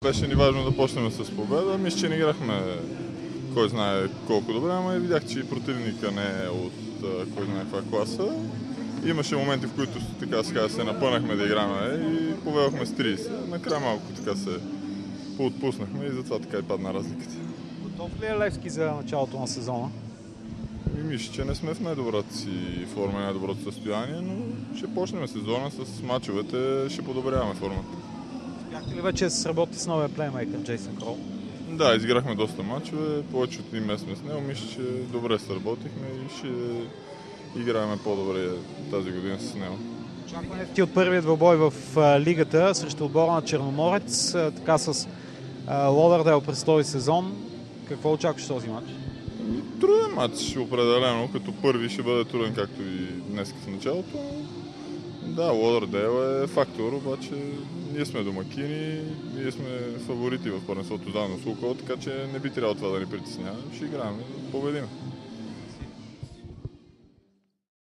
Беше ни важно да почнем с победа. Мисля, че не играхме кой знае колко добре, ама видях, че и противника не е от кой знае каква класа. Имаше моменти, в които така се напънахме да играме и поведохме с 30. Накрая малко така се поотпуснахме и затова така и падна разликата. Готов ли е Левски за началото на сезона? Мисля, че не сме в най-добрата си форма, най-доброто състояние, но ще почнем сезона с мачовете, ще подобряваме формата. Бяхте ли вече да се сработи с новия плеймейкър Джейсън Кроу? Да, изиграхме доста мачове, повече от един месец сме с него. Мисля, че добре се работихме и ще играем по-добре тази година с него. Очакването ти от първият двубой в лигата срещу отбора на Черноморец, така с Лодърдейл през този сезон. Какво очакваш този матч? Труден матч, определено. Като първи ще бъде труден, както и днес в началото. Да, Лодърдейл е фактор, обаче ние сме домакини, ние сме фаворити в първенството заедно с Лукол, така че не би трябвало това да ни притеснява. Ще играем, победим.